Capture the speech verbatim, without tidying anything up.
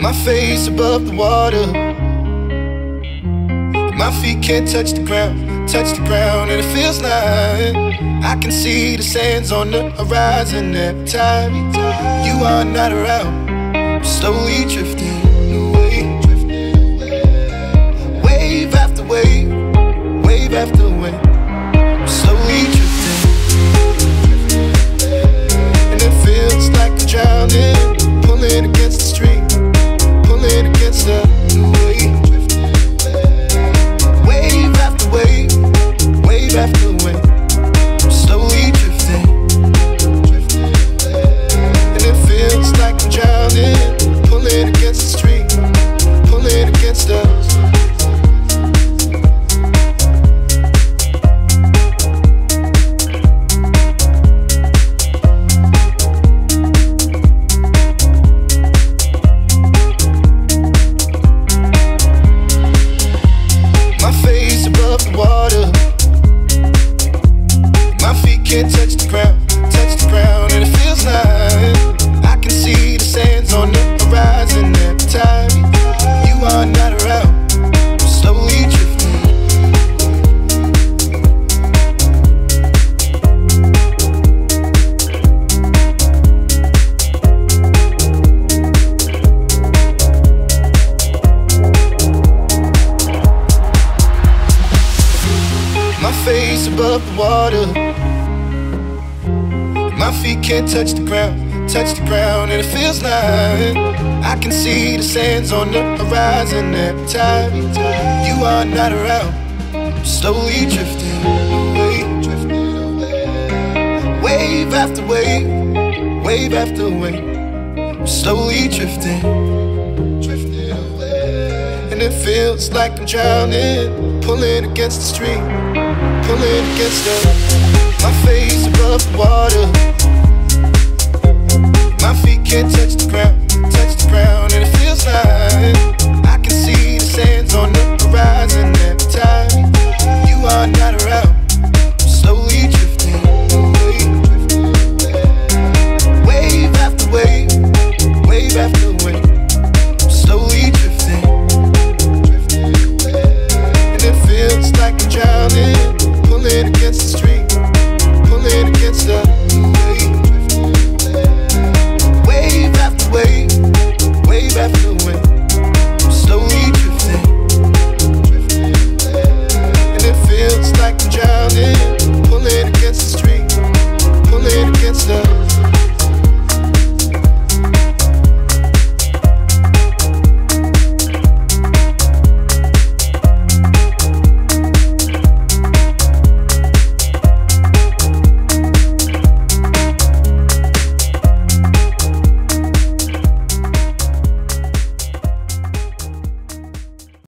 My face above the water, my feet can't touch the ground, touch the ground, and it feels like I can see the sands on the horizon every time you are not around. I'm slowly drifting away, wave after wave, wave after wave. I'm slowly drifting, and it feels like I'm drowning, pulling against the stream, pulling against the wave. Wave after wave, wave after wave. I'm slowly drifting, and it feels like I'm drowning, pulling against the stream, pulling against us. Can't touch the ground, touch the ground, and it feels like I can see the sands on the horizon every time you are not around. I'm slowly drifting, my face above the water, my feet can't touch the ground, touch the ground, and it feels like I can see the sands on the horizon every time you are not around. I'm slowly drifting away, wave after wave, wave after wave. I'm slowly drifting, and it feels like I'm drowning, pulling against the stream, pulling against the. My face above the water, my feet can't touch the ground.